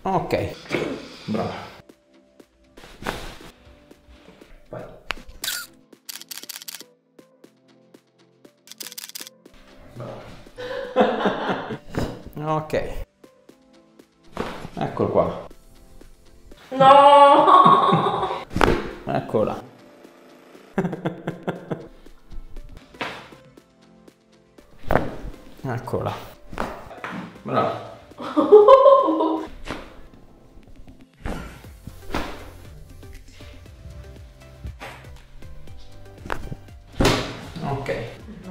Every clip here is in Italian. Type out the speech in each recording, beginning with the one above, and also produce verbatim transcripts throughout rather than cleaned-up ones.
Ok. Brava. Vai. Brava. Ok. Eccolo qua. No! Eccola. Eccola. Brava. Ok.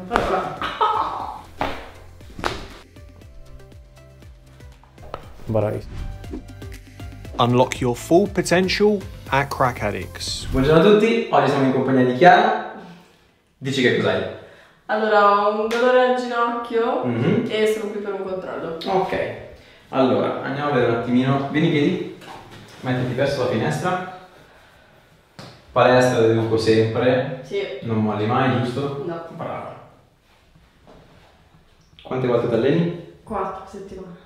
Bravissimo. Unlock your full potential at Crack Addicts. Buongiorno a tutti, oggi siamo in compagnia di Chiara. Dici che cos'hai? Allora, ho un dolore al ginocchio Mm-hmm. e sono qui per un controllo. Ok, allora andiamo a vedere un attimino. Vieni in piedi, mettiti verso la finestra. Palestra deduco sempre. Sì. Non molli mai, giusto? No. Brava. Quante volte ti alleni? Quattro settimane.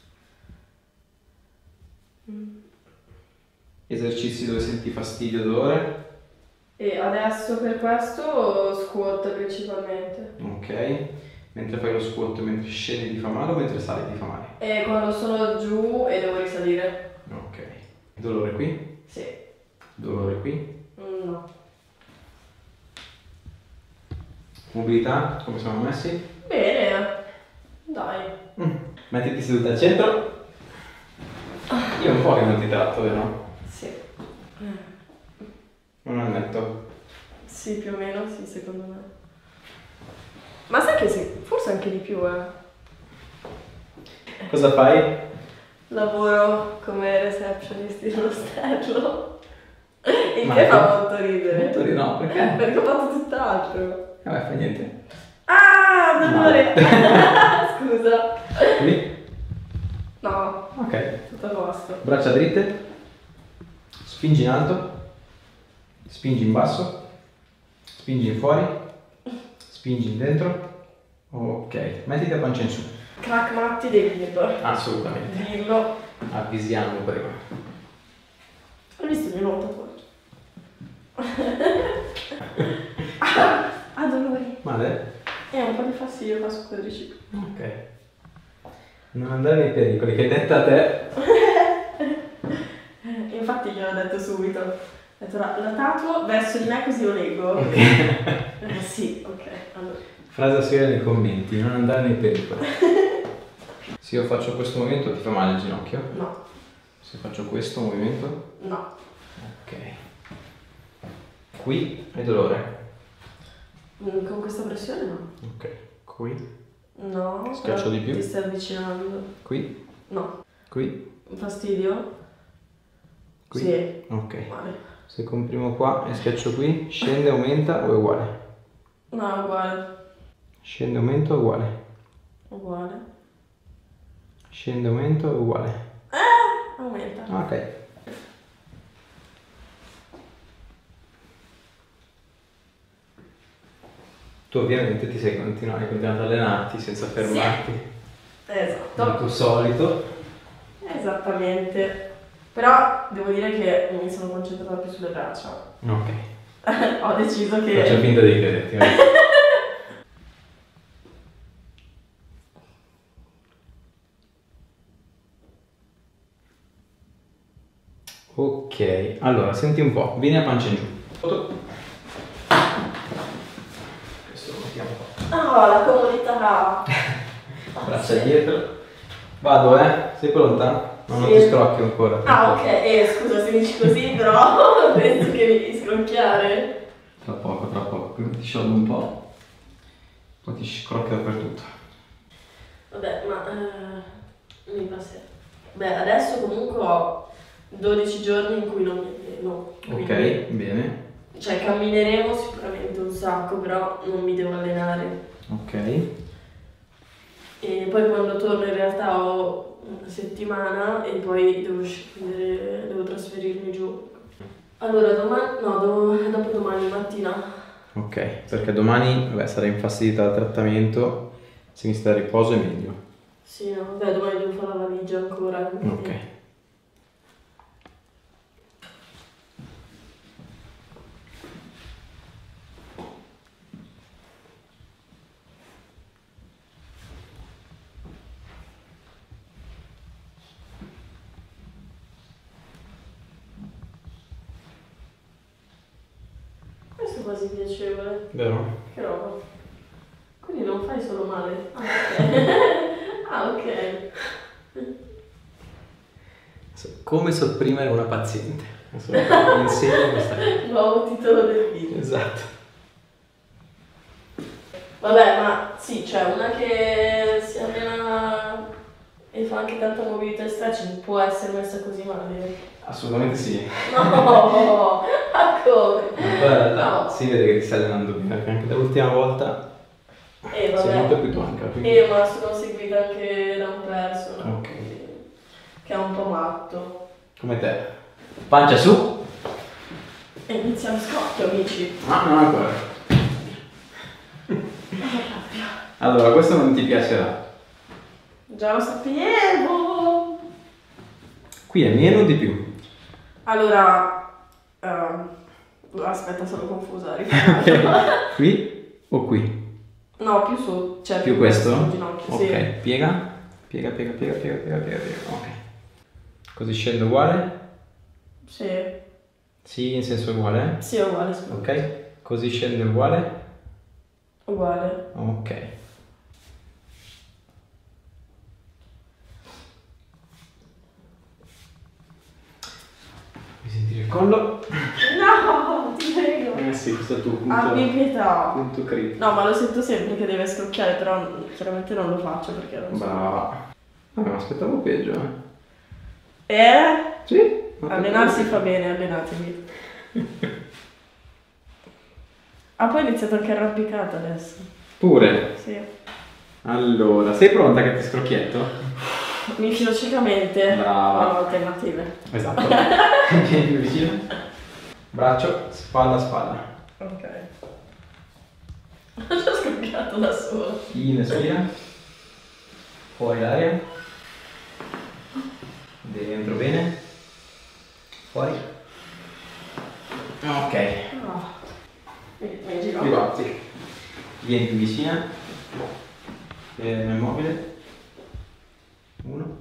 Mm. Esercizi dove senti fastidio, dolore? E adesso per questo squat principalmente. Ok. Mentre fai lo squat, mentre scendi ti fa male o mentre sali ti fa male? E quando sono giù e devo risalire. Ok. Dolore qui? Sì. Dolore qui? Mm, no. Mobilità? Come siamo messi? Bene. Dai. Mm. Mettiti seduta al centro. Io un po' che non ti tratto, vero? Sì. Non ammetto. Sì, più o meno, sì, secondo me. Ma sai che sì, forse anche di più, eh. Cosa fai? Lavoro come receptionist in ostello. Il Ma che che- fa molto ridere. Molto di no, perché? Perché ho fatto tutt'altro. Vabbè, fa niente. Ah, dolore! Scusa. Qui? No, Ok. tutto a posto. Braccia dritte. Spingi in alto. Spingi in basso. Spingi in fuori. Spingi in dentro. Ok. Mettiti a pancia in su. Crack Matti devi dirlo. Assolutamente. Dillo. Avvisiamo prima. Hai visto il mio nuovo tatuaggio? ah, ah, dolori. Male? Eh, un po' di fastidio qua sul quadricipite. Ok. Non andare nei pericoli, che detta a te. Infatti gliel'ho detto subito. Ho detto la, la tatuo verso di me così lo leggo. Ok. Eh, sì, ok. Allora. Frase da scrivere nei commenti, non andare nei pericoli. Se io faccio questo movimento ti fa male il ginocchio? No, Se faccio questo movimento? no. Ok. Qui hai dolore? Mm, Con questa pressione no. Ok. Qui? No. Schiaccio però di più? Ti stai avvicinando. Qui? No. Qui? Un fastidio? Qui? Sì. Ok. Male. Se comprimo qua e schiaccio qui, scende, aumenta o è uguale? No, è uguale. Scende, aumenta o è uguale? Uguale. Scende, aumenta o è uguale? Aumenta. Ok. Tu ovviamente ti sei continuato, hai continuato ad allenarti senza fermarti. Esatto. Come tu solito. Esattamente. Però devo dire che mi sono concentrata più sulle braccia. Ok. Ho deciso che... Faccio finta di crederti. vai. Ok, allora senti un po', vieni a pancia in giù. Foto. Questo lo mettiamo qua. Oh, la comodità. Braccia dietro. Vado, eh? Sei pronta? No, non Sì. ti scrocchio ancora. Ah, ok. Eh, scusa se dici così, però penso che mi devi scrocchiare. Tra poco, tra poco. Prima ti sciolgo un po'. Poi ti scrocchio dappertutto. Vabbè, ma... Eh, mi passerà. Beh, adesso comunque ho dodici giorni in cui non mi alleno. Ok, quindi- bene. Cioè, cammineremo sicuramente un sacco, però non mi devo allenare. Ok. E poi quando torno in realtà ho una settimana e poi devo scendere, devo trasferirmi giù. Allora domani, no, do- dopo domani mattina. Ok, perché domani vabbè, sarai infastidita dal trattamento. Se mi stai a riposo è meglio. Sì, no, vabbè, domani devo fare la valigia ancora. quindi- Ok. quasi piacevole. Vero? Che roba. Quindi non fai solo male. Ah, ok. Ah, ok. Come sopprimere una paziente. Mi insegno questa cosa. Nuovo titolo del video. Esatto. Vabbè, ma sì, c'è una che si allena e fa anche tanta mobilità e stretching, può essere messa così male? Assolutamente sì. No, ma come? In realtà No. si vede che ti stai allenando bene, perché anche l'ultima volta Eh, sei molto vabbè. più tonca. Quindi... Eh, ma sono seguita anche da un personal. Ok. Che è un po' matto. Come te. Pancia su. E inizia lo scoppio, amici. Ah, non ancora. Allora, questo non ti piacerà. Già lo sapevo. Qui è meno o di più? Allora, ehm, aspetta, sono confusa. Ok. Qui o qui? No, più su, cioè Più questo? sul ginocchio, Ok, sì. piega. Piega, piega, piega, piega, piega, piega, piega. Ok. Così scendo uguale? Sì, Sì, in senso uguale? sì, è uguale, scusa. Ok. Così scende uguale? Uguale. Ok. Mi sentire il collo? No, ti prego. Eh sì, questo è il tuo punto, Abbi pietà. punto critico. No, ma lo sento sempre che deve scrocchiare, però chiaramente non lo faccio perché non so. Brava. Ah, ma aspettavo peggio, eh. Eh? Sì? Allenarsi fa bene, allenatevi. Ah, poi è iniziato anche arrampicata adesso. Pure. Sì. Allora, sei pronta che ti scrocchietto? Mi fido ciecamente. Brava. Non ho alternative. Esatto. Vieni più vicino. Braccio, spalla, spalla. Ok. Ho già scrocchiato da solo. Inspira. Fuori l'aria. Dentro bene. Fuori. Ok. No. Mi, mi giro. Ribatti. Vieni più vicina. Fermo immobile. Uno.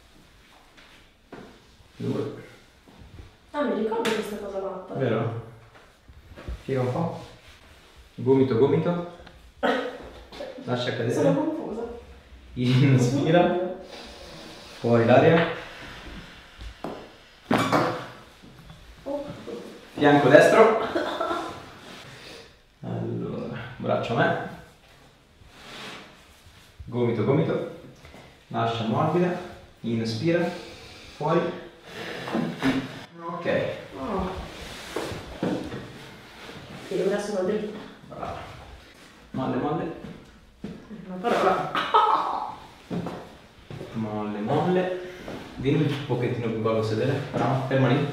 Due. Ah, mi ricordo questa cosa matta. Vero? Piega un po'. Gomito, gomito. Lascia cadere. Sono confusa. Inspira. Fuori l'aria. Oh. Fianco destro. Allora, braccio a me. Gomito, gomito. Lascia morbida. Inspira. Fuori. Ok. Oh. E ora sono dritta. Brava. Molle, molle. Una parola. Molle, molle. Vieni un pochettino più qua a sedere. Bravo, ferma lì.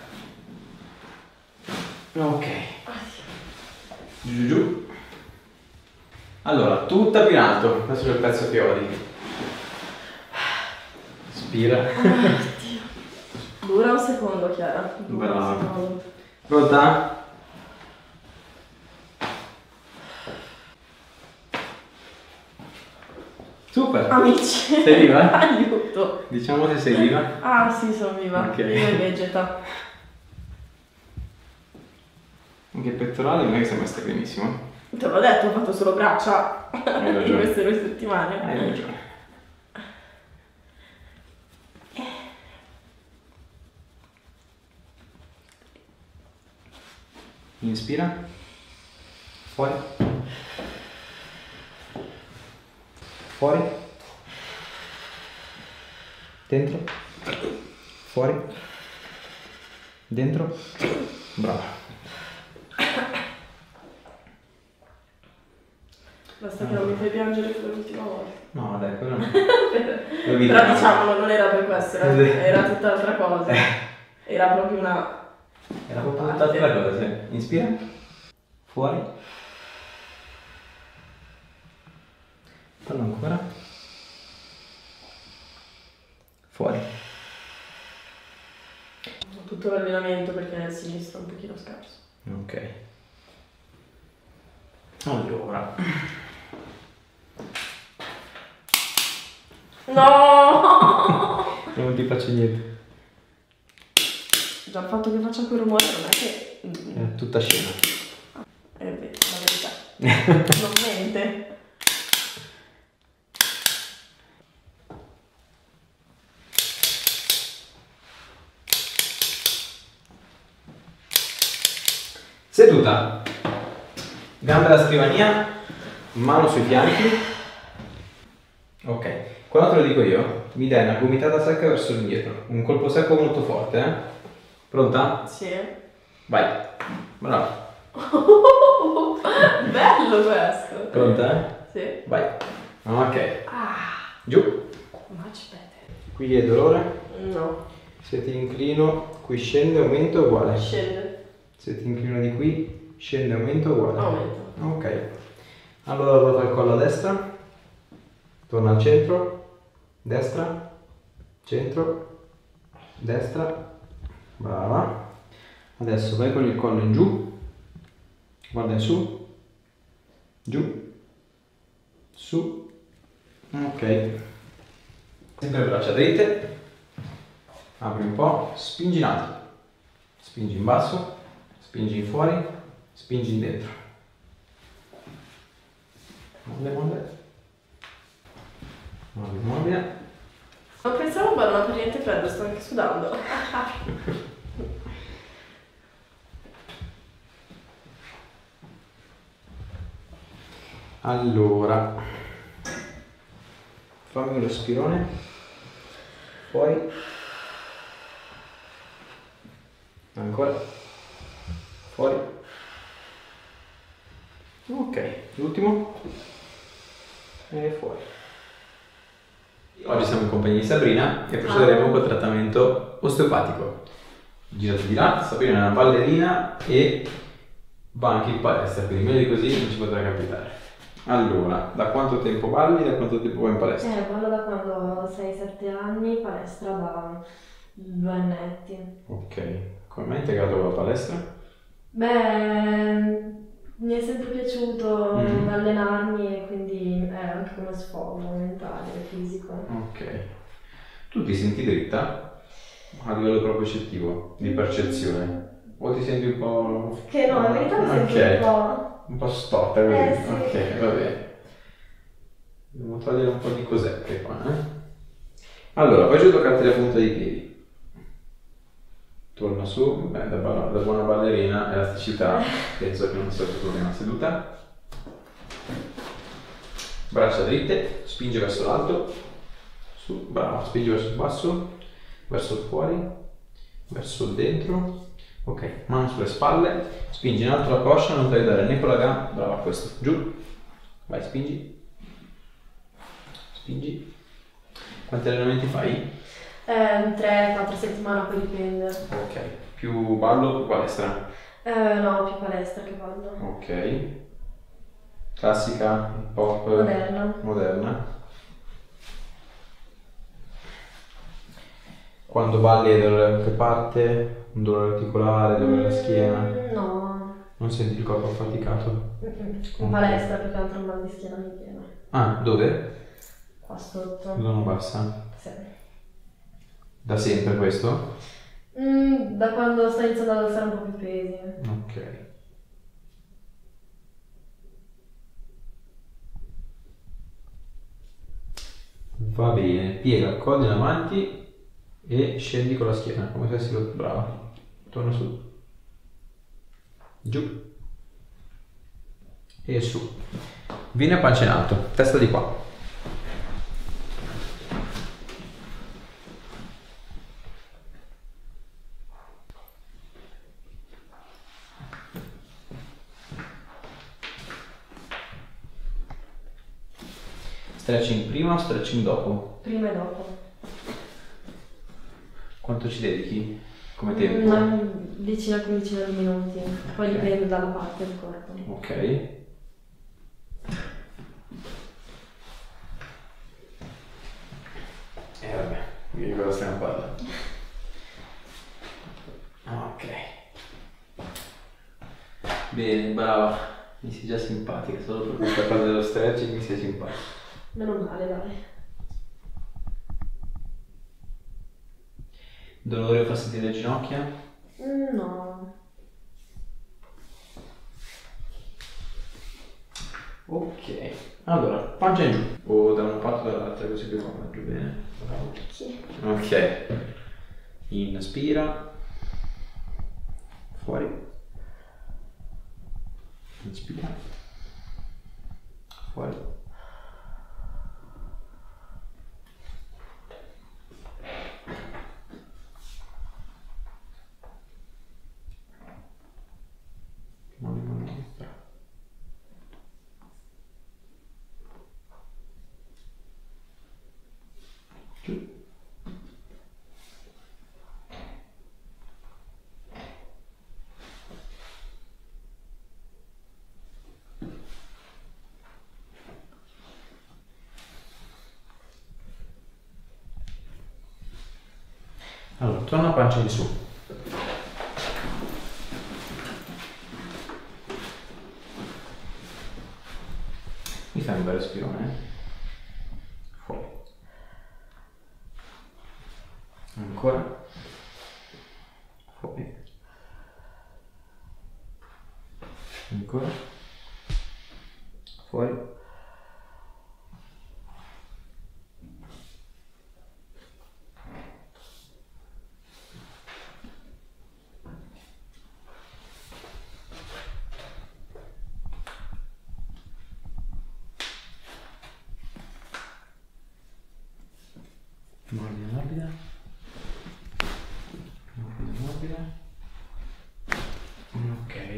Ok. Giù, giù, giù. Allora, tutta più in alto. Adesso c'è il pezzo che odi. Spira. Dura un secondo, Chiara. Dura Brava. un secondo. Pronta? Super. Amici. Sei viva? Aiuto. Diciamo se sei viva. Ah, sì, sono viva. Ok. Viva e vegeta. Anche il pettorale non è che sembra stare benissimo. Te l'ho detto, ho fatto solo braccia Hai in ragione. queste due settimane. Hai ragione. Inspira. Fuori. Fuori. Dentro. Fuori. Dentro. Brava. Basta che non mi fai piangere per l'ultima volta. No, dai, quello no. Però vediamo. diciamolo, non era per questo, era, Sì. era tutt'altra cosa. Era proprio una... Era proprio tutt'altra cosa, sì. Inspira. Fuori. Fallo ancora. Fuori. Tutto l'allenamento perché nel sinistro è un pochino scarso. Ok. Allora. No! Non ti faccio niente. Già il fatto che faccia quel rumore non è che... È tutta scena. Non mente. Seduta. Gambe alla scrivania, mano sui fianchi. Ok, quando te lo dico io, mi dai una gomitata secca verso l'indietro. Un colpo secco molto forte, eh? Pronta? Sì. Vai. Bravo. Bello questo. Pronta? Sì. Vai. Ok. Ah. Giù. Much better. Qui è dolore. No. Se ti inclino, qui scende, aumento uguale. Scende. Se ti inclino di qui, scende, aumento uguale. Aumento. Ok. Allora ruota il collo a destra, torna al centro, destra, centro, destra, brava. Adesso vai con il collo in giù, guarda in su, giù, su, ok. Sempre braccia dritte, apri un po', spingi in alto, spingi in basso, spingi in fuori, spingi in dentro. Molle, molle. Molle, molle. Non pensavo, ma non ho per niente freddo, sto anche sudando. Allora, fammi un respirone, fuori, ancora, fuori, ok, l'ultimo, e fuori. Oggi siamo in compagnia di Sabrina e procederemo col trattamento osteopatico. Girati di là, Sabrina è una ballerina e va anche in palestra, quindi meglio di così non ci potrà capitare. Allora, da quanto tempo balli e da quanto tempo vai in palestra? Eh, ballo da quando ho sei sette anni, palestra da due annetti. Ok, come mai hai integrato con la palestra? Beh, mi è sempre piaciuto Mhm. allenarmi e quindi è anche come sfogo mentale e fisico. Ok. Tu ti senti dritta? A livello proprio percettivo, di percezione? O ti senti un po'... Che no, in verità mi sento Ok. un po'... Un po' storta così? Eh, sì. Ok, va bene. Devo togliere un po' di cosette qua, eh? Allora, poi ci toccarti la punta dei piedi. Torna su, beh, da, ba- da buona ballerina, elasticità, penso che non sia il tuo problema. Seduta. Braccia dritte, spingi verso l'alto, su, bravo, spingi verso il basso, verso il fuori, verso il dentro. Ok, mano sulle spalle, spingi in alto la coscia, non tagliare né con la gamba, brava questo, giù, vai, spingi, spingi. Quanti allenamenti fai? Eh, tre quattro settimane, poi dipende. Ok, più ballo, più palestra. Eh, no, più palestra che ballo. Ok, classica, hip hop, Moderna. moderna. Quando balli hai dolore da qualche parte? Un dolore articolare, dolore alla schiena? Mm, no. Non senti il corpo affaticato? Mm-mm. In palestra più che altro un mal di schiena mi viene. Ah, dove? Qua sotto. Zona bassa. Sì. Da sempre questo? Mm, da quando sto iniziando ad alzare un po' più pesi. Ok. Va bene, piega il collo in avanti e scendi con la schiena, come se fossi brava. Torna su. Giù. E su. Vieni a pancia in alto, testa di qua. Stretching prima o stretching dopo? Prima e dopo. Quanto ci dedichi come tempo? Una decina, quindicina di minuti. Poi Ok. dipende dalla parte del corpo. Ok. E eh, vabbè, di cosa stiamo parlando? Ok. Bene, brava. Mi sei già simpatica, solo per questa cosa dello stretching mi sei simpatica. Meno male, dai. Dolore o fastidio alle ginocchia? Mm, no. Allora, pancia in giù, o da una parte o dall'altra, così più comodo, più bene. Sì. Ok. Inspira. Fuori. Inspira. Fuori. Molli, molli, molli. Bravo. Giù. Allora, torna a pancia di su. Mi fai un bel respirone, eh? Fuori. Ancora. Fuori. Ancora. Fuori. Morbida, morbida. Morbida, morbida. Ok.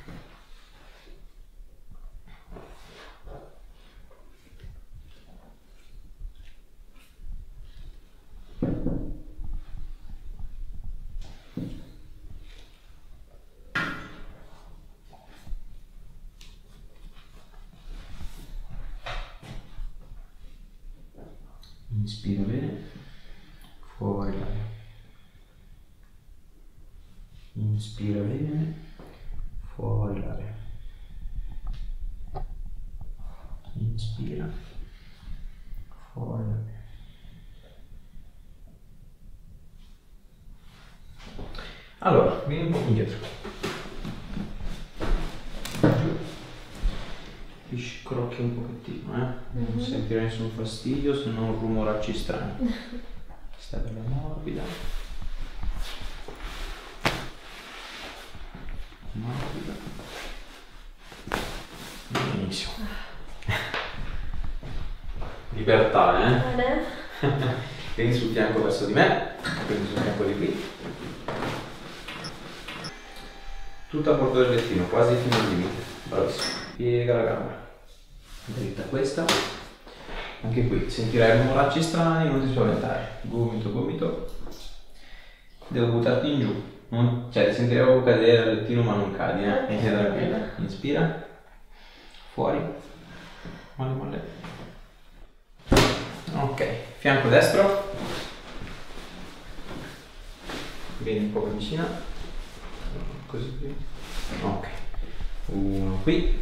Inspira bene, fuori l'aria. Inspira bene, fuori l'aria. Inspira, fuori l'aria. Allora, vieni un po' indietro. Giù. Ti scrocchi un pochettino, eh? Non Mhm. sentirai nessun fastidio, se non rumoracci strani. Stai bella morbida. Morbida. Benissimo. Libertà, eh? Bene. Vieni sul fianco verso di me, quindi sul fianco di qui. Tutto a bordo del lettino, quasi fino al limite. Bravissimo. Piega la gamba. Dritta questa. Anche qui sentirai rumoracci strani, non ti spaventare. Gomito, gomito. Devo buttarti in giù. Non, cioè, ti sentirei proprio cadere dal lettino ma non cadi, eh? Ok. Mi sei tranquilla. Inspira. Fuori. Molle, molle. Ok. Fianco destro. Vieni un po' più vicina. Così qui. Ok. Uno qui.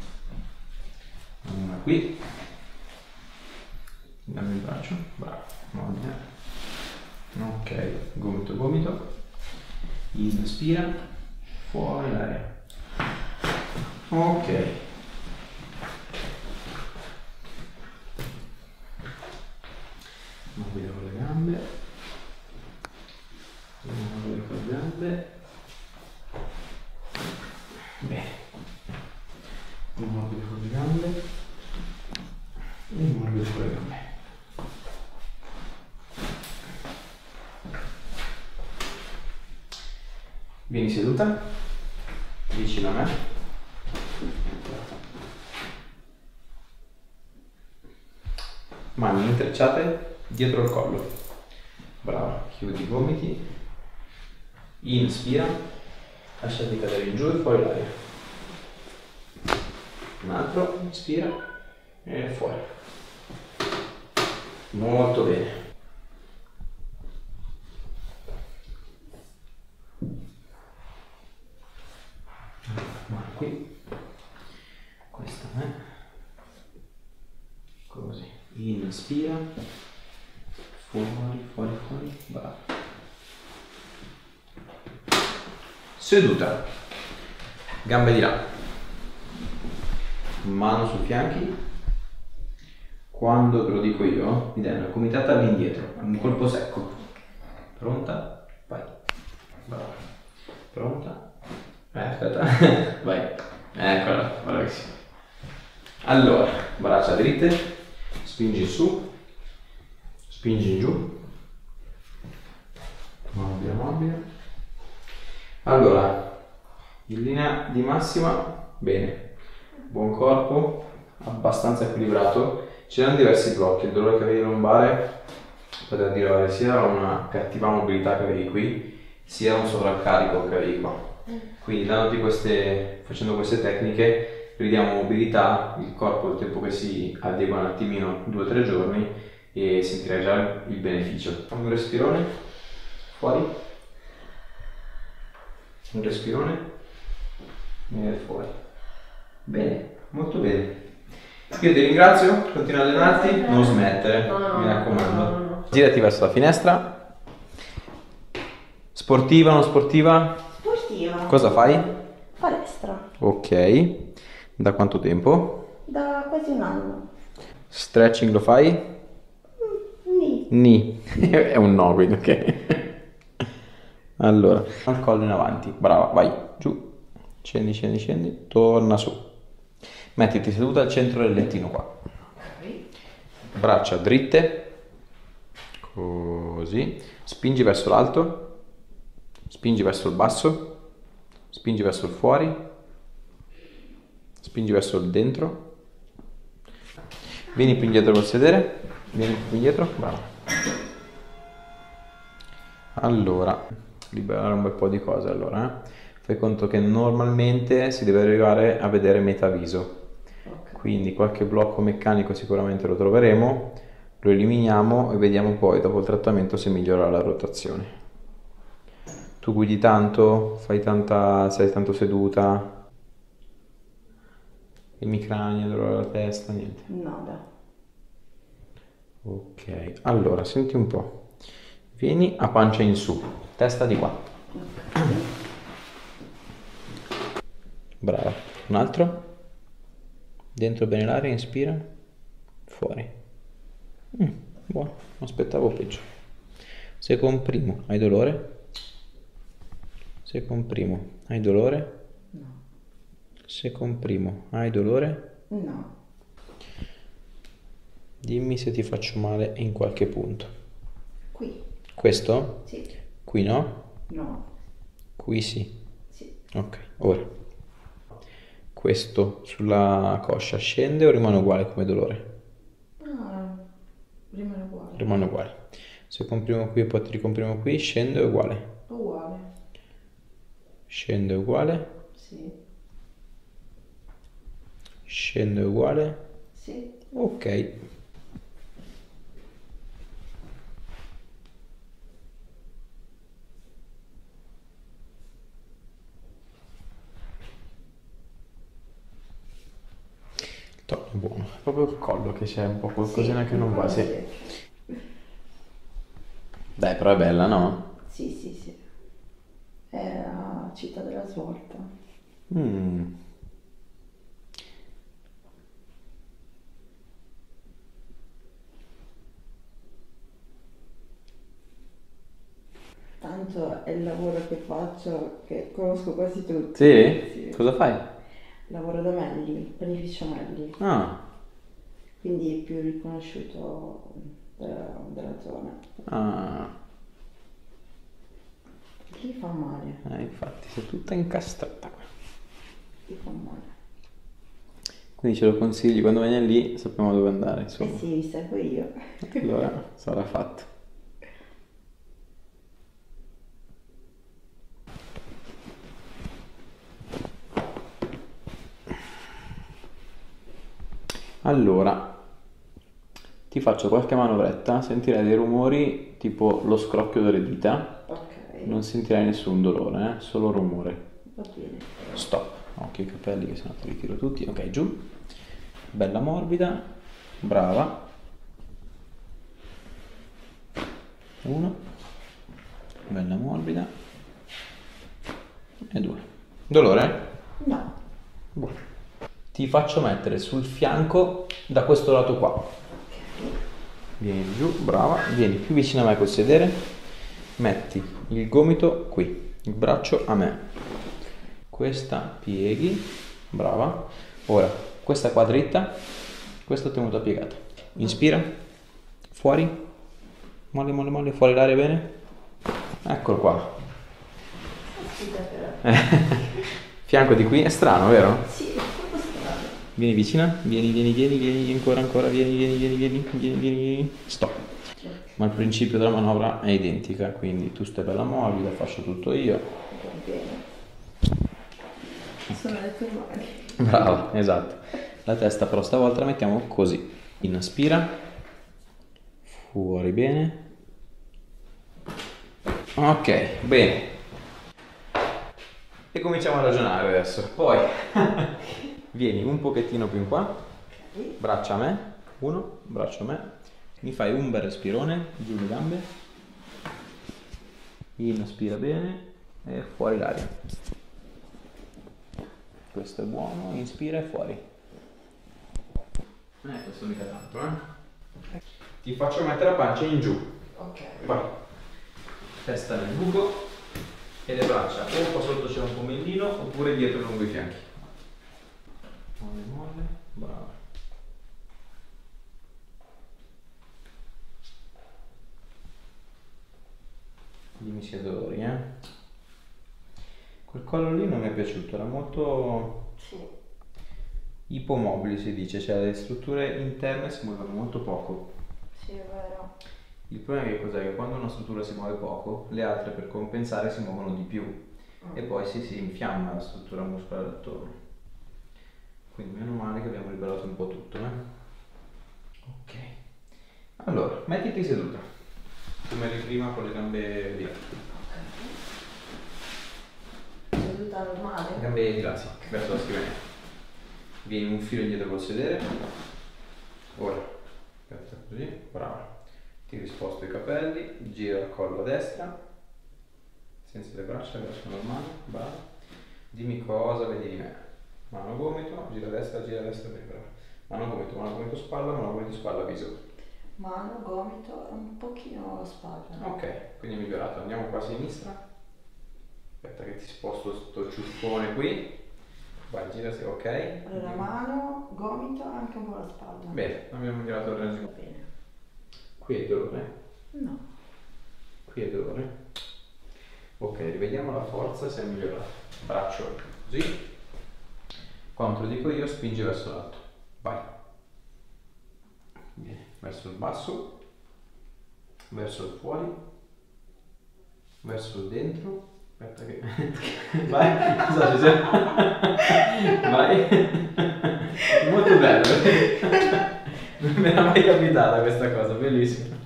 Una qui. Dammi il braccio. Bravo. Molla. Ok. Gomito, gomito. Inspira. Fuori l'aria. Ok. Muovilo con le gambe. Muovilo con le gambe. Bene. Muovilo con le gambe. E muovilo con le gambe. Vieni seduta. Vicino a me. Mani intrecciate dietro il collo. Brava, chiudi i gomiti. Inspira, lasciati cadere in giù e fuori l'aria. Un altro, inspira e fuori. Molto bene. Mano qui, questa è. Così. Inspira, fuori, fuori, fuori, bravo. Seduta, gambe di là, mano sui fianchi, quando te lo dico io, mi dai una gomitata all'indietro, un colpo secco. Pronta? Vai. Brava. Pronta? Eh, aspetta. Vai. Eccola, bravissima. Allora, braccia dritte, spingi su, spingi in giù. Morbida, morbida. Allora, in linea di massima, bene. Buon corpo, abbastanza equilibrato. C'erano diversi blocchi, il dolore che avevi lombare poteva derivare sia da una cattiva mobilità che avevi qui, sia un sovraccarico che avevi qua. Quindi dandoti queste, facendo queste tecniche ridiamo mobilità, il corpo il tempo che si adegua un attimino, due o tre giorni, e sentirai già il beneficio. Un respirone, fuori, un respirone e fuori. Bene, molto bene. Io ti ringrazio, continua a allenarti, non smettere, No, no, mi raccomando. no, no, no. Girati verso la finestra. Sportiva, non sportiva? Sportiva. Cosa fai? Palestra. Ok. Da quanto tempo? Da quasi un anno. Stretching lo fai? Nì. Ni. È un no, quindi ok. Allora, al collo in avanti. Brava, vai. Giù. Scendi, scendi, scendi. Torna su. Mettiti seduta al centro del lettino qua. Ok. Braccia dritte. Così. Spingi verso l'alto. Spingi verso il basso. Spingi verso il fuori. Spingi verso il dentro. Vieni più indietro col sedere. Vieni più indietro. Bravo. Allora, liberare un bel po' di cose allora. Eh. Fai conto che normalmente si deve arrivare a vedere metà viso. Ok. Quindi qualche blocco meccanico sicuramente lo troveremo, lo eliminiamo e vediamo poi dopo il trattamento se migliora la rotazione. Tu guidi tanto? Fai tanta, sei tanto seduta? Emicrania, dolore alla testa? Niente. Nada. Ok, allora senti un po'. Vieni a pancia in su, testa di qua. Brava. Un altro? Dentro bene l'aria, inspira. Fuori. Mm, buono, non aspettavo peggio. Se comprimo, hai dolore? Se comprimo, hai dolore? No. Se comprimo, hai dolore? No. Dimmi se ti faccio male in qualche punto. Qui. Questo? Sì. Qui no? No. Qui sì. Sì. Ok, ora. Questo sulla coscia scende o rimane uguale come dolore? Ah, rimane uguale. Rimane uguale. Se comprimo qui e poi ti ricomprimo qui, scende o uguale? Uguale. Scende uguale? Sì. Scende uguale? Sì. Ok. Tono è buono, è proprio il collo che c'è un po' qualcosina Sì, che non va, sì. sì. Dai, però è bella, no? Sì, sì, sì. È la città della svolta. Mm. Tanto è il lavoro che faccio, che conosco quasi tutti. Sì? Sì. Cosa fai? Lavoro da Melli, panificio Melli, Ah, quindi è più riconosciuto della, della zona. ah. Lì fa male, Eh, infatti, sei tutta incastrata qua. lì fa male. Quindi ce lo consigli, quando vieni lì sappiamo dove andare, Eh insomma. sì, mi seguo io. Allora sarà fatto. Allora, ti faccio qualche manovretta, sentirai dei rumori tipo lo scrocchio delle dita, Ok, non sentirai nessun dolore, eh? Solo rumore. va bene. Stop, occhio ai capelli che sennò ti ritiro tutti, ok, giù, bella morbida, brava, uno, bella morbida, e due. Dolore? No, Buono. Ti faccio mettere sul fianco da questo lato qua. ok. Vieni giù, brava, vieni più vicino a me col sedere, metti il gomito qui, il braccio a me, questa pieghi, brava, ora questa qua dritta, questa tenuta piegata, inspira, fuori, molle, molle, molle, fuori l'aria bene, eccolo qua, fianco di qui, è strano vero? Sì, è proprio strano. Vieni vicina, vieni, vieni, vieni, vieni, ancora, ancora, vieni, vieni, vieni, vieni, vieni, vieni, vieni, stop. Ma il principio della manovra è identica, quindi tu stai bella morbida, faccio tutto io. Va bene. Sono le tue mani. Brava, esatto. La testa però stavolta la mettiamo così. Inspira, fuori bene. Ok, bene. E cominciamo a ragionare adesso. Poi vieni un pochettino più in qua, braccia a me, uno, braccio a me, mi fai un bel respirone, giù le gambe, inspira bene e fuori l'aria. Questo è buono, inspira e fuori. Eh, questo mica tanto, eh. Ti faccio mettere la pancia in giù. Ok. Vai. Testa nel buco e le braccia o qua sotto c'è un pomellino oppure dietro lungo i fianchi. Molle, molle, brava. Dimmi se hai dolori, eh. Quel collo lì non mi è piaciuto, era molto Sì. ipomobili si dice, cioè le strutture interne si muovono molto poco. Sì, è vero. Il problema è che cos'è? Che quando una struttura si muove poco, le altre per compensare si muovono di più Mm. e poi si, si infiamma la struttura muscolare attorno. Quindi meno male che abbiamo liberato un po' tutto, eh? Ok. Allora, mettiti seduta, come eri prima con le gambe via. Seduta normale? Gambe di là, sì, verso la scrivania. Vieni un filo indietro col sedere. Ora, aspetta così, brava. Ti risposto i capelli, gira il collo a destra, senza le braccia, verso normale, brava. Dimmi cosa vedi di me. Mano gomito, gira a destra, gira a destra, bene, brava. Mano gomito, mano gomito spalla, mano gomito spalla, viso. Mano, gomito e un pochino la spalla. Ok, quindi è migliorato. Andiamo qua a sinistra. Aspetta che ti sposto sto ciuffone qui. Vai, girati, ok. Allora, mano, gomito e anche un po' la spalla. Bene, abbiamo migliorato il range. Va bene. Qui è dolore. No. Qui è dolore. Ok, rivediamo la forza se è migliorata. Braccio così. Quando te lo dico io, spingi verso l'alto. Vai. Bene, verso il basso, verso il fuori, verso il dentro. Aspetta che... Vai, cosa ci sei? Vai. Molto bello. Non mi era mai capitata questa cosa, bellissima.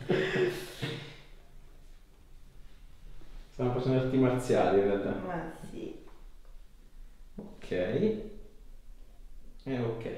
Stiamo facendo arti marziali in realtà. Ma sì. Ok. E ok.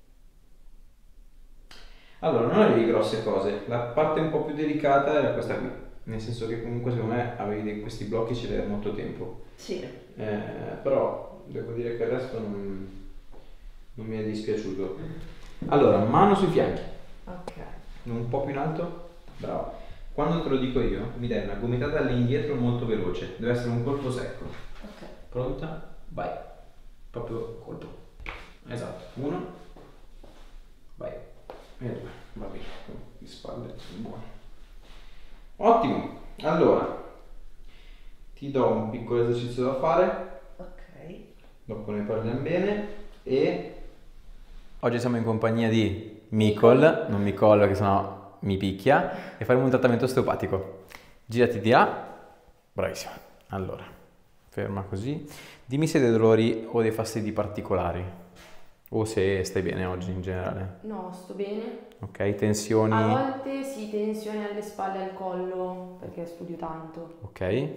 Allora, non avevi grosse cose. La parte un po' più delicata era questa qui. Nel senso che comunque secondo me avevi dei- questi blocchi ci deve molto tempo. Sì. Eh, però devo dire che il resto non, non mi è dispiaciuto. Allora, mano sui fianchi. Ok. Un po' più in alto? Bravo. Quando te lo dico io, mi dai una gomitata all'indietro molto veloce. Deve essere un colpo secco. Ok. Pronta? Vai. Proprio colpo. Esatto. Uno. Vai. E due. Va bene. Le spalle sono buone. Ottimo. Allora, ti do un piccolo esercizio da fare. Ok. Dopo ne parliamo bene. E oggi siamo in compagnia di Micol, non Micol che sennò mi picchia, e faremo un trattamento osteopatico. Girati di là. Bravissima. Allora, ferma così. Dimmi se hai dei dolori o dei fastidi particolari o se stai bene oggi in generale. No, sto bene. Ok, tensioni. A volte sì, tensione alle spalle e al collo, perché studio tanto. Ok.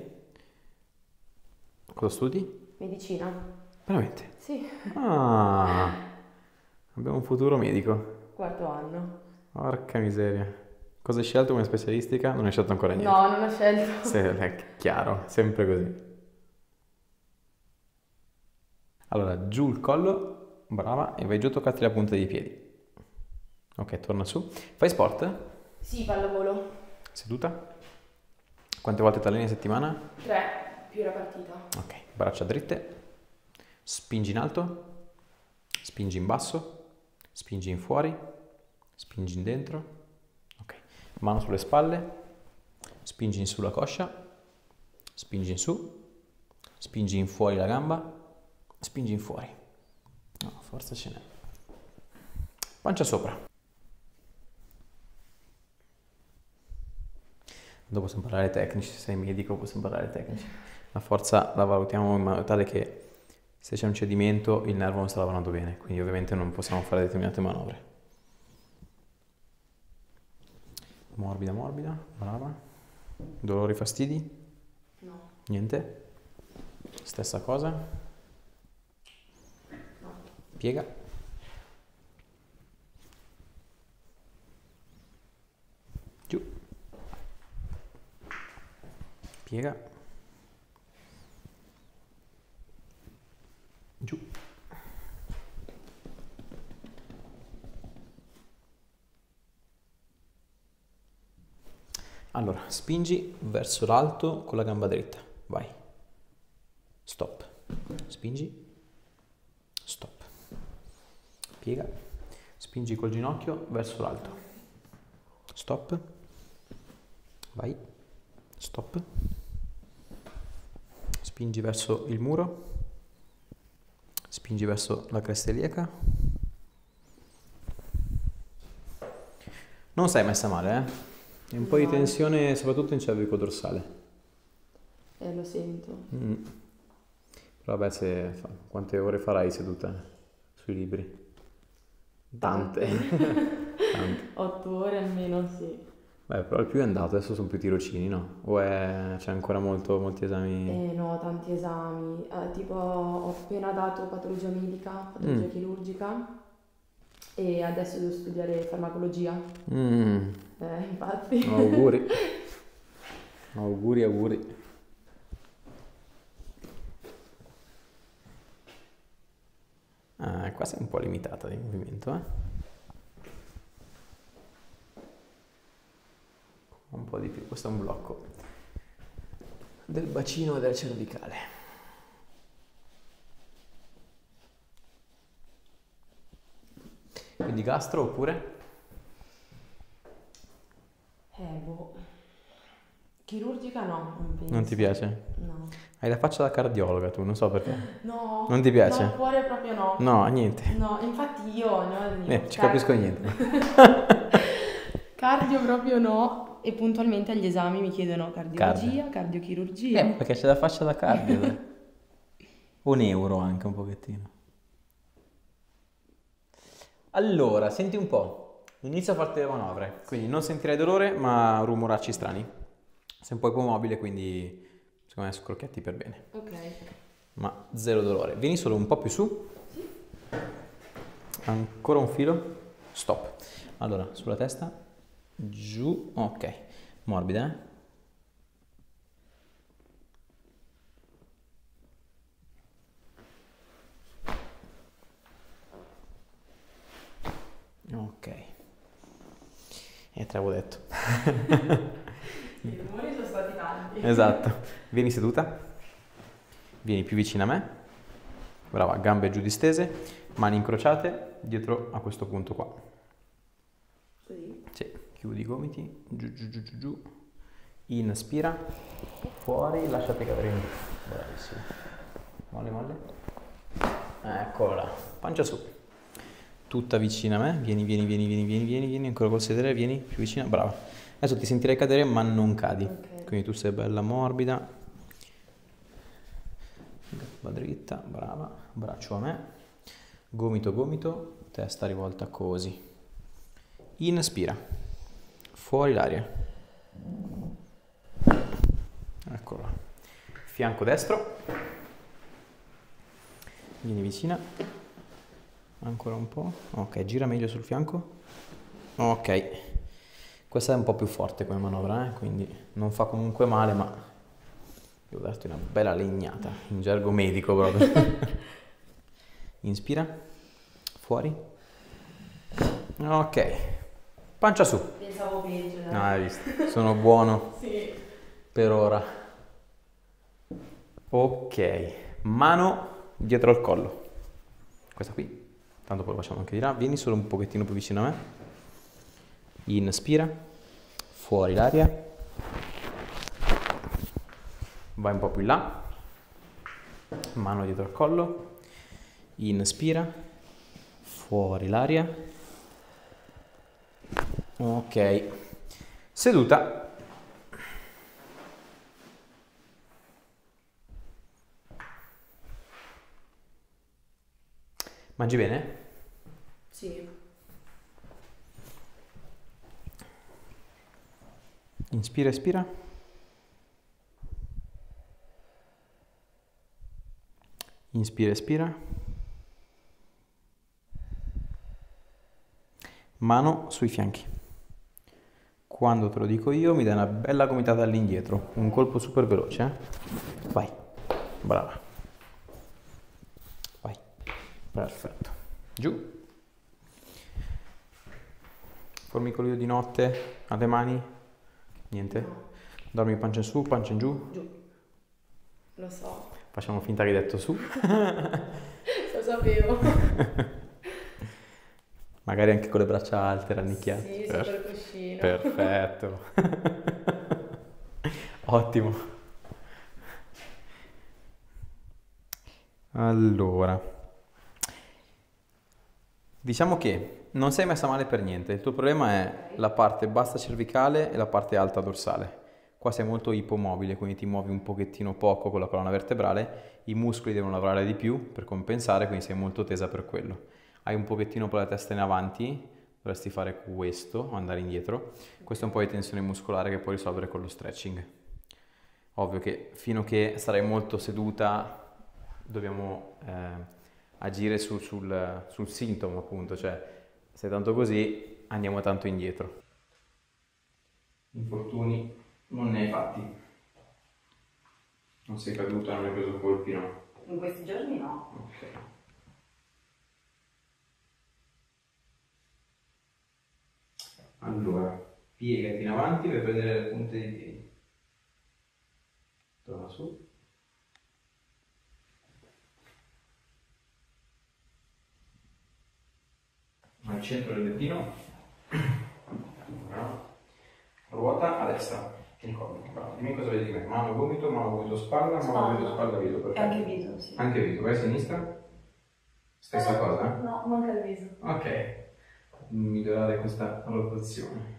Cosa studi? Medicina? Veramente? Sì, Ah, abbiamo un futuro medico. quarto anno. Porca miseria. Cosa hai scelto come specialistica? Non hai scelto ancora niente. No, non ho scelto. Se- è chiaro, sempre così. Allora, giù il collo, brava, e vai giù a toccarti la punta dei piedi. Ok, torna su. Fai sport? Sì, pallavolo. Seduta? Quante volte ti alleni a settimana? Tre, più la partita. Ok, braccia dritte. Spingi in alto. Spingi in basso. Spingi in fuori. Spingi in dentro. Ok, mano sulle spalle. Spingi in su la coscia. Spingi in su. Spingi in fuori la gamba. Spingi in fuori. No, forza ce n'è. Pancia sopra. Dopo possiamo parlare tecnici, se sei medico possiamo parlare tecnici. La forza la valutiamo in modo tale che se c'è un cedimento il nervo non sta lavorando bene, quindi ovviamente non possiamo fare determinate manovre. Morbida, morbida, brava. Dolori, fastidi? No. Niente? Stessa cosa? No. Piega. Giù. Piega. Giù. Allora, spingi verso l'alto con la gamba dritta. Vai. Stop. Spingi. Stop. Piega. Spingi col ginocchio verso l'alto. Stop. Vai. Stop. Spingi verso il muro. Spingi verso la cresta iliaca. Non sei messa male, eh? È un po' di tensione soprattutto in cervico dorsale. Eh, lo sento. Mm. Però vabbè, se fa... quante ore farai seduta sui libri? Tante. Tante. Otto ore almeno, sì. Beh, però il più è andato, adesso sono più tirocini, no? O è... c'è ancora molto, molti esami? Eh no, tanti esami. Eh, tipo ho appena dato patologia medica, patologia Mm. chirurgica e adesso devo studiare farmacologia. Mm. Eh, infatti. Auguri. Auguri, auguri. Ah, qua sei un po' limitata di movimento, eh? Un po' di più, questo è un blocco del bacino e del cervicale. Quindi gastro oppure? Eh, boh. Chirurgica no, non penso. Non ti piace? No. Hai la faccia da cardiologa tu, non so perché. No. Non ti piace? No, il cuore proprio no. No, niente. No, infatti io ne ho Eh, ci capisco niente. Cardio proprio no. E puntualmente agli esami mi chiedono cardiologia, Cardio. cardiochirurgia. Eh, perché c'è la faccia da cardio. dai. O neuro anche un pochettino. Allora, senti un po'. Inizio a farti le manovre. Quindi non sentirai dolore, ma rumoracci strani. Sei un po' ipomobile, quindi secondo me scrocchetti per bene. Ok. Ma zero dolore. Vieni solo un po' più su. Sì. Ancora un filo. Stop. Allora, sulla testa. Giù. Ok. Morbida, eh? Ok. E te l'avevo detto. I rumori sono stati tanti. Esatto. Vieni seduta. Vieni più vicina a me. Brava, gambe giù distese, mani incrociate dietro a questo punto qua. Così. Sì, chiudi i gomiti, giù giù giù giù giù. Inspira, fuori, lasciate cadere in giù. Bravissimo. Molle, molle. Eccolo là. Pancia su. Tutta vicina a me. Vieni, vieni, vieni, vieni, vieni, vieni, vieni. Ancora col sedere, vieni più vicina. Brava. Adesso ti sentirei cadere, ma non cadi. Ok. Quindi tu sei bella morbida. Gamba dritta, brava. Braccio a me. Gomito, gomito. Testa rivolta così. Inspira. Fuori l'aria. Eccolo là. Fianco destro. Vieni vicina. Ancora un po'. Ok, gira meglio sul fianco. Ok. Questa è un po' più forte come manovra, eh? Quindi non fa comunque male, ma devo darti una bella legnata, in gergo medico proprio. Inspira. Fuori. Ok. Pancia su. Pensavo peggio, dai. No, hai visto? Sono buono Sì. per ora. Ok, mano dietro al collo. Questa qui. Tanto poi lo facciamo anche di là. Vieni solo un pochettino più vicino a me. Inspira. Fuori l'aria. Vai un po' più in là. Mano dietro al collo. Inspira. Fuori l'aria. Ok. Seduta. Mangi bene? Sì. Inspira, espira. Inspira, espira. Mano sui fianchi. Quando te lo dico io mi dai una bella gomitata all'indietro, un colpo super veloce, eh? Vai, brava. Vai, perfetto. Giù. Formicolio di notte, alle mani, niente. Dormi pancia in su, pancia in giù. Giù. Lo so. Facciamo finta che hai detto su. Lo sapevo. Magari anche con le braccia alte, rannicchiate. Sì, Per- super cuscino. Perfetto. Ottimo. Allora, diciamo che non sei messa male per niente. Il tuo problema è la parte bassa cervicale e la parte alta dorsale. Qua sei molto ipomobile, quindi ti muovi un pochettino poco con la colonna vertebrale. I muscoli devono lavorare di più per compensare, quindi sei molto tesa per quello. Hai un pochettino per la testa in avanti, dovresti fare questo o andare indietro. Questo è un po' di tensione muscolare che puoi risolvere con lo stretching. Ovvio che fino a che sarai molto seduta dobbiamo eh, agire su, sul, sul sintomo, appunto, cioè se tanto così andiamo tanto indietro. Infortuni non ne hai fatti? Non sei caduta, non hai preso colpi, no? In questi giorni no. Ok. Allora, piegati in avanti per vedere le punte dei piedi. Torna su. Al centro del lettino. Bravo. Ruota a destra. Tieni conto. Bravo. Dimmi cosa vedi di me. Mano gomito, mano gomito spalla, mano Spalla. gomito spalla viso. E Perfetto. anche viso, sì. Anche viso. Vai a sinistra. Stessa Eh, cosa? No, manca il viso. Ok. Migliorare questa rotazione.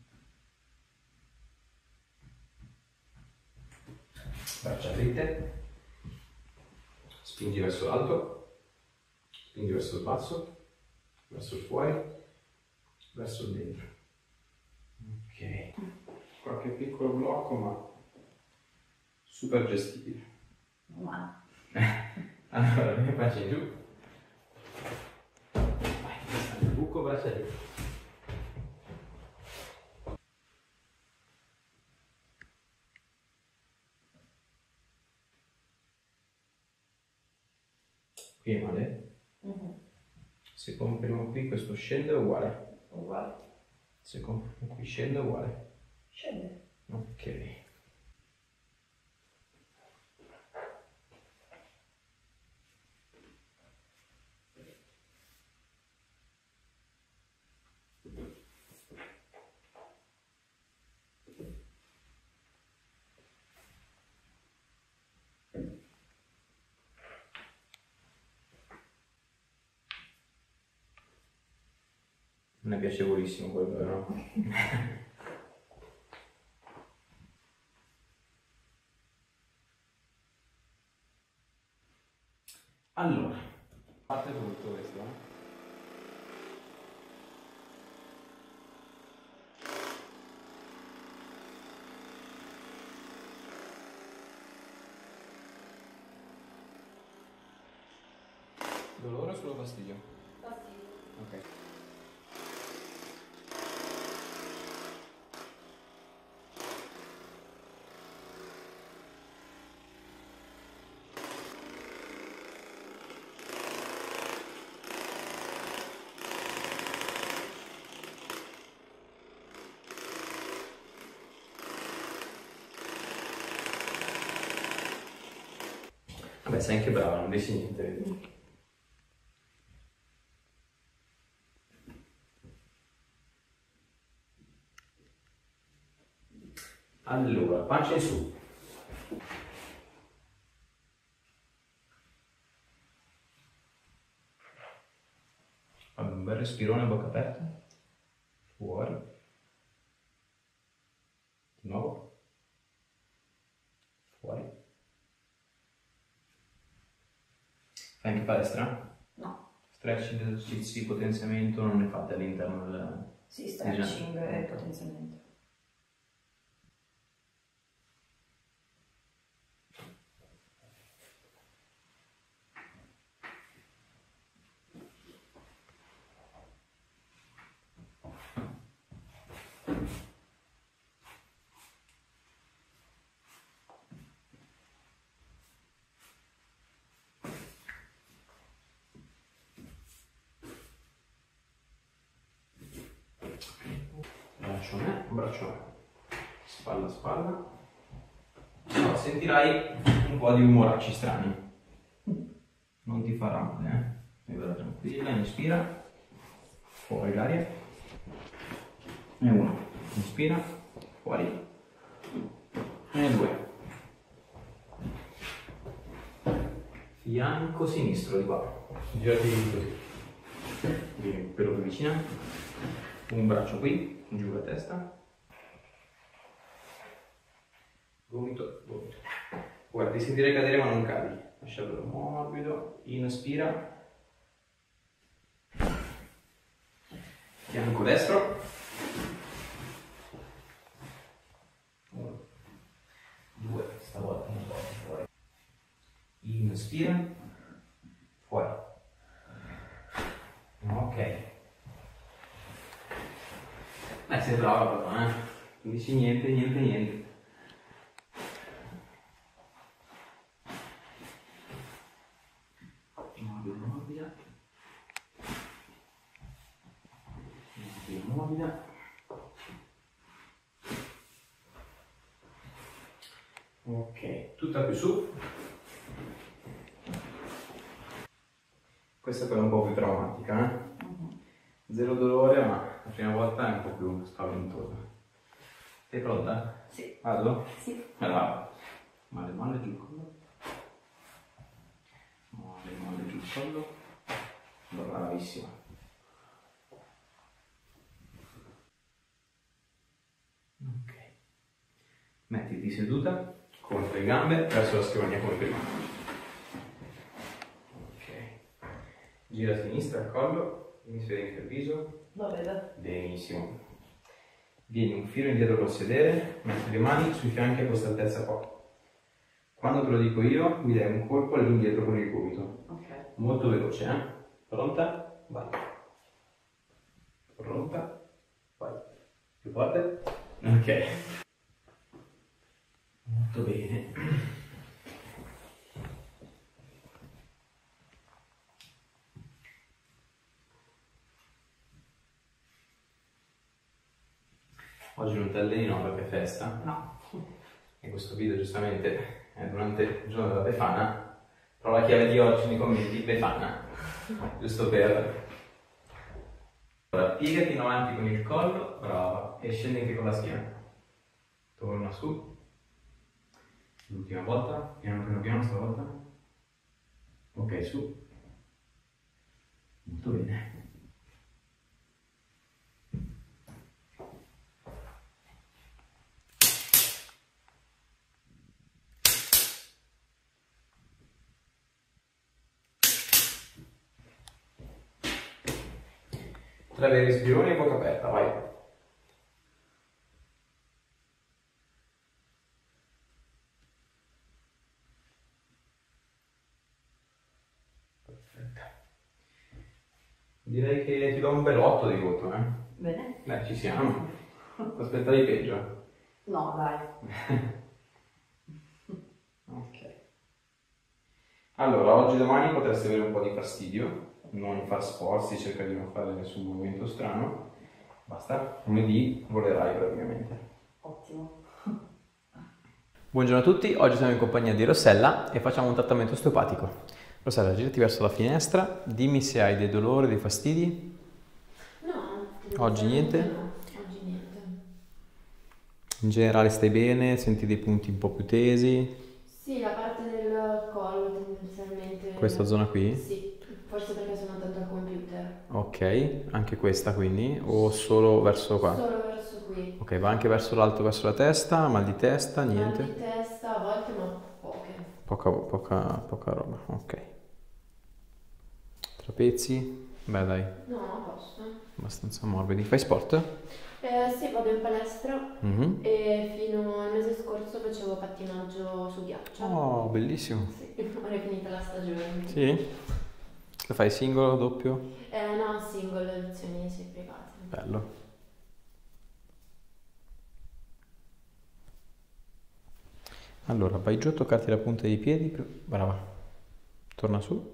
Braccia dritte. Spingi verso l'alto. Spingi verso il basso. Verso il fuori. Verso il dentro. Ok. Qualche piccolo blocco, ma super gestibile. Ma Allora, mi faccio giù. Vai, testa nel buco, braccia giù. Qui è male? Mhm. Se comprimo qui, questo scende è uguale. Uguale. Se comprimo qui scende è uguale. Scende. Ok. Non è piacevolissimo quello, vero? Allora, parte tutto questo, eh? Dolore o solo fastidio? Fastidio. Ok. Vabbè, sei anche brava, non dici niente, vedi? Allora, pancia in su. Fammi un bel respirone a bocca aperta. Fuori. Di nuovo. Fuori. Fai anche palestra? No. Stretching, esercizi, potenziamento non ne fate all'interno del... Sì, stretching e potenziamento. Braccio me, braccio me. Spalla, spalla. Allora, sentirai un po' di umoracci strani. Non ti farà male, eh? Vai tranquilla, inspira. Fuori l'aria. E uno. Inspira. Fuori. E due. Fianco sinistro di qua. Girati così. Vieni un pelo più vicino. Un braccio qui, giù la testa. Gomito, gomito. Guarda, ti sentirei cadere ma non cadi. Lascialo morbido. Inspira. Fianco destro. Uno. Due. Stavolta un po' fuori. Inspira. Fuori. Ok. Beh, sei brava però, eh? Non dici niente, niente, niente. Morbida, morbida. Morbida, morbida. Ok, tutta più su. Questa è quella un po' più traumatica, eh? Zero dolore, ma la prima volta è un po' più spaventosa. Sei pronta? Sì. Vado? Sì. Allora, male, male, giù il collo. Male, male, giù il collo. Allora, bravissima. Ok. Mettiti seduta, con le gambe verso la scrivania come prima. Ok. Gira a sinistra il collo. Inizia anche il viso. Lo vedo. Benissimo. Vieni un filo indietro col sedere, metti le mani sui fianchi a questa altezza qua. Quando te lo dico io, mi dai un colpo all'indietro con il gomito. Ok. Molto veloce, eh? Pronta? Vai. Pronta? Vai. Più forte? Ok. Molto bene. Oggi non ti alleni, no, perché è festa. No. E questo video giustamente è durante il giorno della Befana, però la chiave di oggi nei commenti, Befana, giusto per... Allora, piegati in avanti con il collo, brava, e scendi anche con la schiena. Torna su. L'ultima volta, piano piano piano stavolta. Ok, su. Molto bene. Tre bei respironi e bocca aperta, vai. Perfetto. Direi che ti do un bel otto di voto, eh? Bene. Beh, ci siamo. Ti aspettavi peggio? No, dai. Ok. Allora, oggi e domani potresti avere un po' di fastidio. Non far sforzi, cerca di non fare nessun movimento strano. Basta, lunedì volerai praticamente. Ottimo. Buongiorno a tutti, oggi siamo in compagnia di Rossella e facciamo un trattamento osteopatico. Rossella, girati verso la finestra, dimmi se hai dei dolori, dei fastidi. No, Oggi niente? no, oggi niente. In generale stai bene? Senti dei punti un po' più tesi? Sì, la parte del collo tendenzialmente. Questa zona qui? Sì, forse perché sono tanto al computer. Ok, anche questa quindi? O solo verso qua? Solo verso qui. Ok, va anche verso l'alto, verso la testa, mal di testa, niente? Mal di testa, a volte, ma poche. Poca, poca, poca roba, ok. Trapezi? Beh dai, No, a posto. abbastanza morbidi. Fai sport? Eh, sì, vado in palestra Mhm. e fino al mese scorso facevo pattinaggio su ghiaccio. Oh, bellissimo. Sì, ora è finita la stagione. Sì? Lo fai singolo, doppio? Eh, no, singolo, lezioni separate. Bello. Allora, vai giù a toccarti la punta dei piedi. più- Brava. Torna su.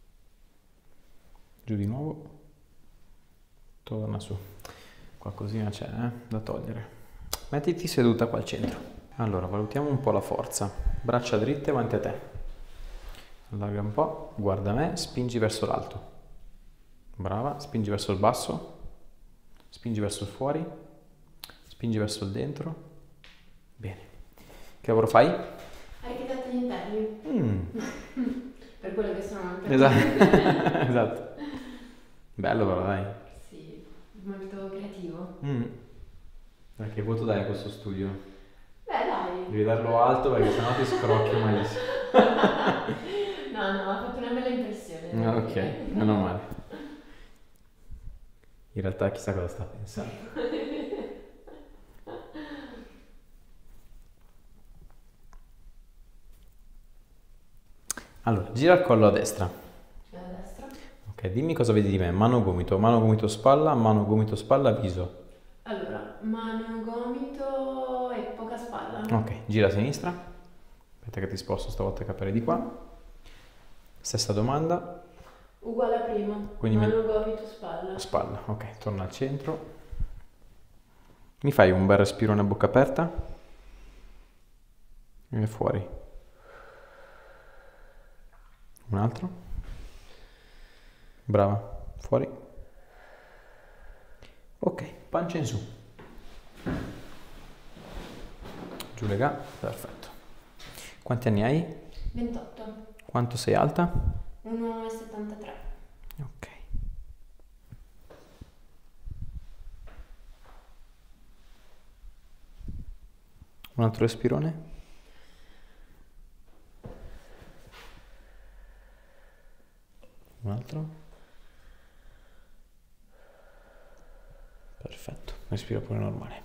Giù di nuovo. Torna su. Qualcosina c'è, eh, da togliere. Mettiti seduta qua al centro. Allora, valutiamo un po' la forza. Braccia dritte avanti a te. Allarga un po', guarda me, spingi verso l'alto. Brava, spingi verso il basso. Spingi verso il fuori. Spingi verso il dentro. Bene. Che lavoro fai? Architetta agli interni, Mm, per quello che sono anche. esatto. Esatto. Bello però, dai. Sì, molto creativo. Mm. Dai, che voto dai a questo studio? Beh, dai. Devi darlo alto perché sennò ti scrocchio malissimo. No, no, ha fatto una bella impressione. Ah, ok, meno male. In realtà chissà cosa sta pensando. Allora, gira il collo a destra. A destra. Ok, dimmi cosa vedi di me. Mano gomito, mano gomito spalla, mano gomito spalla, viso. Allora, mano, gomito e poca spalla. Ok, gira a sinistra. Aspetta che ti sposto stavolta i capelli di qua. Stessa domanda. Uguale a prima. Quindi mano, mi- gomito, spalla. Spalla, ok, torna al centro. Mi fai un bel respirone a bocca aperta. E fuori. Un altro. Brava, fuori. Ok, pancia in su. Giù le gambe, perfetto. Quanti anni hai? ventotto. Quanto sei alta? uno virgola settantatré. Ok. Un altro respirone. Un altro. Perfetto, respira pure normale.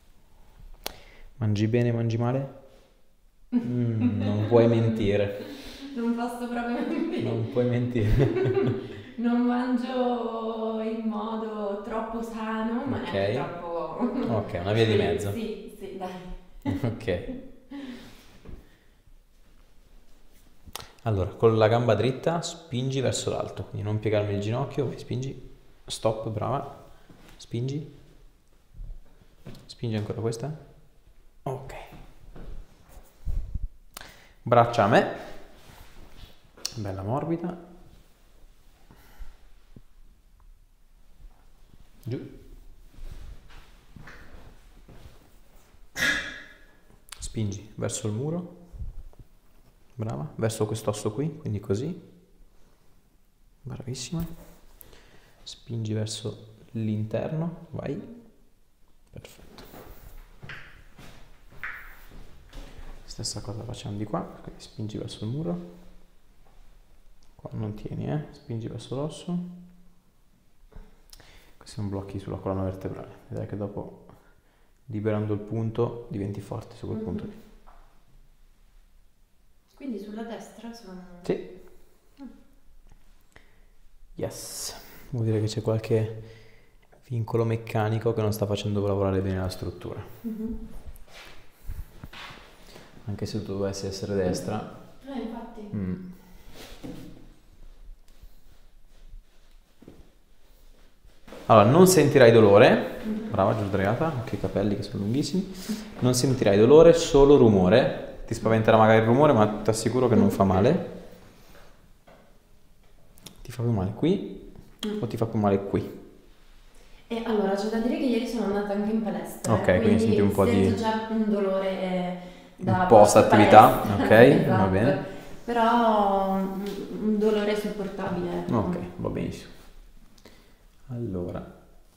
Mangi bene, mangi male? Mm, non puoi mentire. Non posso proprio mentire. Non puoi mentire. Non mangio in modo troppo sano, ma Ok. neanche troppo. Ok, una via di mezzo. Sì, sì, dai. Ok. Allora, con la gamba dritta spingi verso l'alto, quindi non piegarmi il ginocchio, vai, spingi. Stop, brava. Spingi. Spingi ancora questa. Ok. Braccia a me. Bella morbida. Giù. Spingi verso il muro. Brava, verso quest'osso qui, quindi così. Bravissima. Spingi verso l'interno, vai. Perfetto. Stessa cosa facciamo di qua, quindi spingi verso il muro. Qua non tieni, eh? Spingi verso l'osso. Questi non blocchi sulla colonna vertebrale. Vedrai che dopo, liberando il punto, diventi forte su quel punto lì. Quindi sulla destra sono. Sì. Yes. Vuol dire che c'è qualche vincolo meccanico che non sta facendo lavorare bene la struttura. Mhm. Anche se tu dovessi essere destra. Eh, infatti. mm. Allora, non sentirai dolore. Brava, giù sdraiata. Anche i capelli che sono lunghissimi. Non sentirai dolore, solo rumore. ti spaventerà magari il rumore, ma ti assicuro che non fa male. Ti fa più male qui mm. o ti fa più male qui? E allora, c'è da dire che ieri sono andata anche in palestra. Ok, quindi, quindi senti un po' di... sento già un dolore da un post attività, ok, esatto. va bene. Però un dolore sopportabile. Ok, va benissimo. Allora...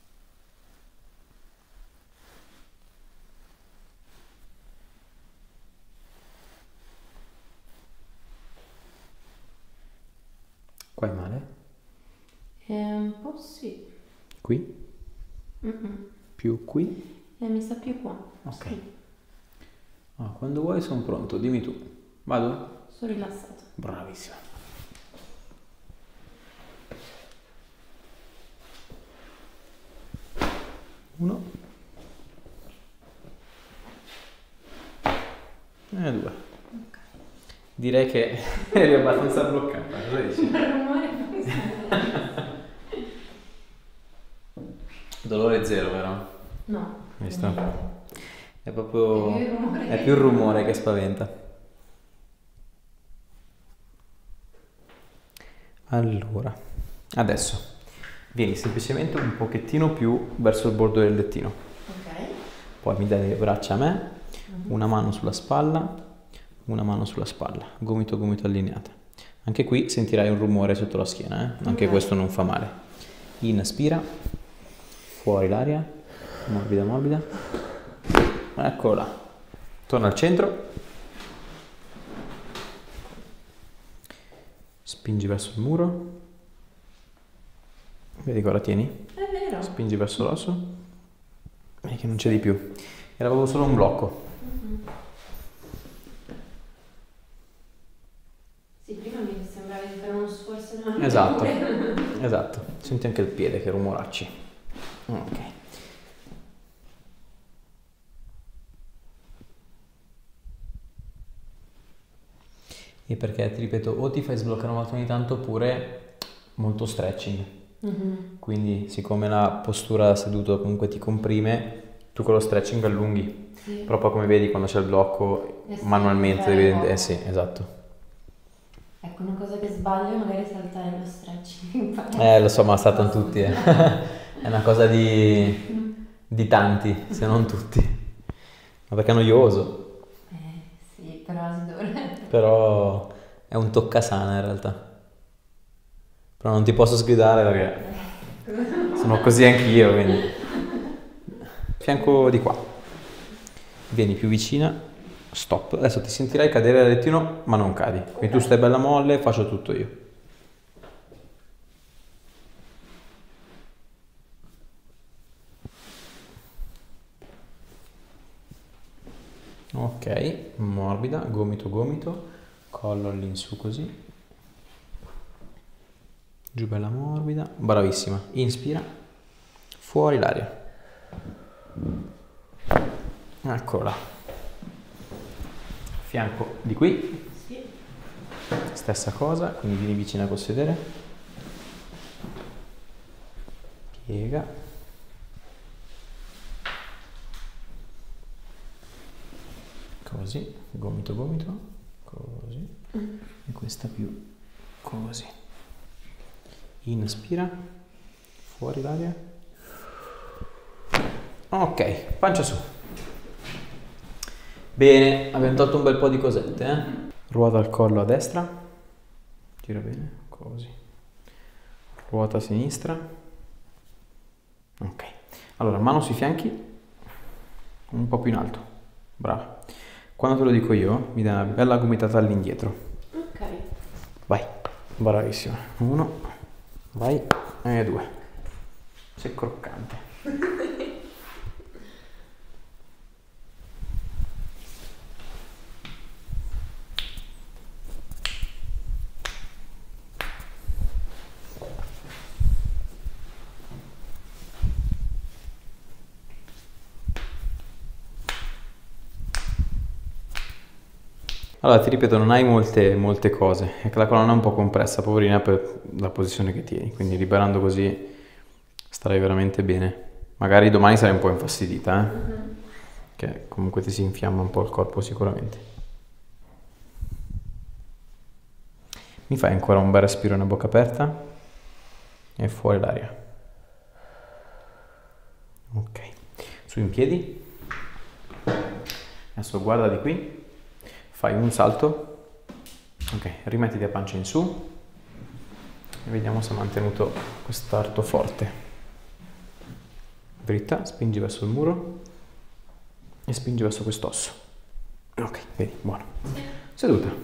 Qua è male? Eh, un po' sì. Qui? Mm-mm. Più qui? Eh, mi sta più qua. Ok. Sì. Ah, quando vuoi sono pronto, dimmi tu. Vado? Sono rilassato. Bravissima. Uno. E due. Ok. Direi che eri abbastanza bloccata, cosa dici? Il rumore Dolore zero, vero? No. Visto? È proprio... È più il rumore, è più il rumore che spaventa. Allora, adesso vieni semplicemente un pochettino più verso il bordo del lettino. Ok. Poi mi dai le braccia a me, una mano sulla spalla, una mano sulla spalla, gomito gomito allineata. Anche qui sentirai un rumore sotto la schiena, eh? Anche Ok. questo non fa male. Inspira, fuori l'aria, morbida morbida. Eccola. Torna al centro. Spingi verso il muro. Vedi che ora tieni? È vero. Spingi verso l'osso. Vedi che non c'è di più. Era proprio solo un blocco. Mm-hmm. Sì, prima mi sembrava di fare uno sforzo enorme. Esatto. Esatto. Senti anche il piede che rumoracci. Ok. E perché, ti ripeto, o ti fai sbloccare un attimo ogni tanto oppure molto stretching. Mm-hmm. Quindi, siccome la postura seduto comunque ti comprime, tu con lo stretching allunghi. Sì. Però poi come vedi quando c'è il blocco, Eh sì, manualmente fare devi... poco. Eh sì, esatto. Ecco, una cosa che sbaglio è magari saltare lo stretching. Eh, lo so, ma saltano tutti, eh. È una cosa di... di tanti, se non tutti. Ma perché è noioso. Eh sì, però si dovrebbe. Però è un toccasana in realtà. Però non ti posso sgridare perché sono così anch'io, quindi. Fianco di qua. Vieni più vicina. Stop. Adesso ti sentirai cadere dal lettino, ma non cadi. Quindi tu stai bella molle, faccio tutto io. Ok, morbida, gomito gomito, collo all'insù così. Giù bella morbida, bravissima. Inspira, fuori l'aria. Eccola. Fianco di qui. Sì. Stessa cosa, quindi vieni vicina col sedere. Piega. Così, gomito gomito, così. E questa più così. Inspira, fuori l'aria. Ok, pancia su. Bene, abbiamo tolto un bel po' di cosette, eh? Ruota il collo a destra. Gira bene, così. Ruota a sinistra. Ok. Allora, mano sui fianchi. Un po' più in alto. Brava. Quando te lo dico io, mi dai una bella gomitata all'indietro. Ok. Vai. Bravissima. Uno. Vai. E due. Sei croccante. Allora, ti ripeto, non hai molte, molte cose, è che la colonna è un po' compressa, poverina, per la posizione che tieni, quindi liberando così starai veramente bene. Magari domani sarai un po' infastidita, eh? Mm-hmm. Che comunque ti si infiamma un po' il corpo sicuramente. Mi fai ancora un bel respiro a bocca aperta e fuori l'aria. Ok, su in piedi. Adesso guarda di qui, fai un salto. Ok, rimettiti a pancia in su e vediamo se ha mantenuto quest'arto forte. Dritta, spingi verso il muro e spingi verso quest'osso. Ok, vedi, buono. Seduta.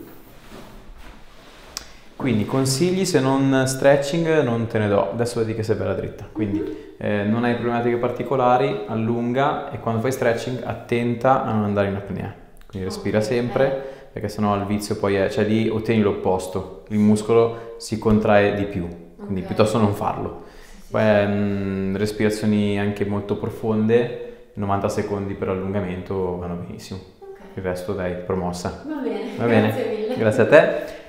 Quindi consigli, se non stretching non te ne do, adesso vedi che sei bella dritta, quindi eh, non hai problematiche particolari, allunga e quando fai stretching attenta a non andare in apnea, quindi respira sempre perché sennò il vizio poi è, cioè lì ottieni l'opposto, il muscolo si contrae di più, quindi okay. Piuttosto non farlo. Poi mh, respirazioni anche molto profonde, novanta secondi per allungamento vanno benissimo, okay. Il resto dai, promossa. Va bene, Va grazie bene. mille. Grazie a te.